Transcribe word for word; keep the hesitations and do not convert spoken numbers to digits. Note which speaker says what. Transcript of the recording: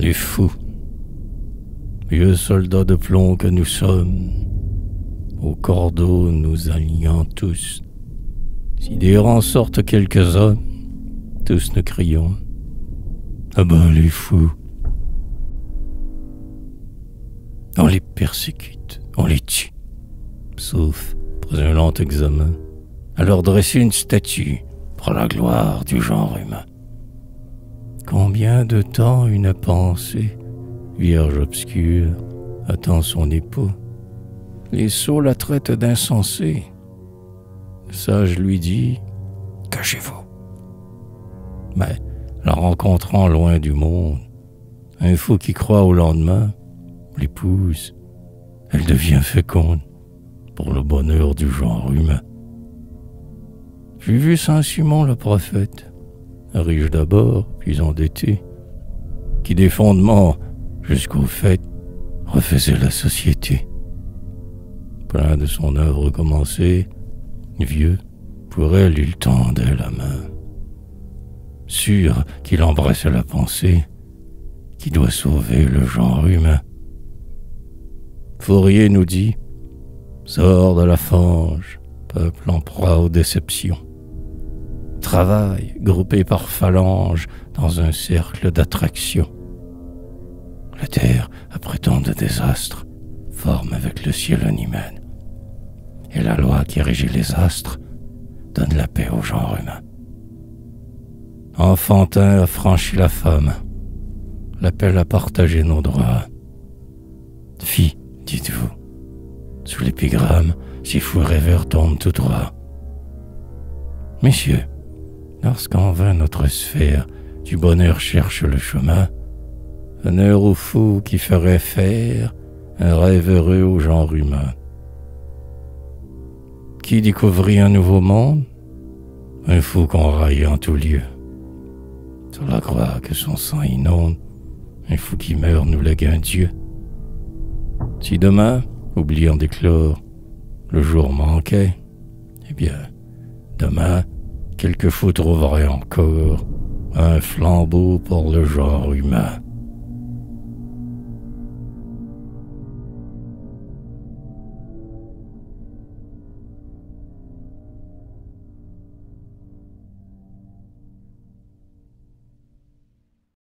Speaker 1: des fous, vieux soldats de plomb que nous sommes, au cordeau nous alliant tous. Si des rangs sortent quelques hommes, tous nous crions: ah ben les fous! On les persécute, on les tue, sauf après un lent examen, à leur dresser une statue pour la gloire du genre humain. Combien de temps une pensée, vierge obscure, attend son époux? Les sots la traitent d'insensée. Le sage lui dit: cachez-vous. Mais, la rencontrant loin du monde, un fou qui croit au lendemain l'épouse. Elle devient féconde pour le bonheur du genre humain. J'ai vu Saint-Simon le prophète, riche d'abord, puis endetté, qui des fondements jusqu'au fait refaisait la société. Plein de son œuvre commencée, vieux, pour elle il tendait la main, sûr qu'il embrassait la pensée qui doit sauver le genre humain. Fourier nous dit: sors de la fange, peuple en proie aux déceptions. Travaille, groupé par phalanges, dans un cercle d'attraction. La terre, après tant de désastres, forme avec le ciel un hymen. Et la loi qui régit les astres donne la paix au genre humain. Enfantin a franchi la femme, l'appel à partager nos droits. Fille, dites-vous, sous l'épigramme, si fou rêveur tombe tout droit. Messieurs, lorsqu'en vain notre sphère du bonheur cherche le chemin, honneur au fou qui ferait faire un rêve heureux au genre humain. Qui découvrit un nouveau monde? Un fou qu'on raille en tout lieu. Sur la croix que son sang inonde, un fou qui meurt nous lègue un Dieu. Si demain, oubliant d'éclore, le jour manquait, eh bien, demain, quelques fous trouveraient encore un flambeau pour le genre humain.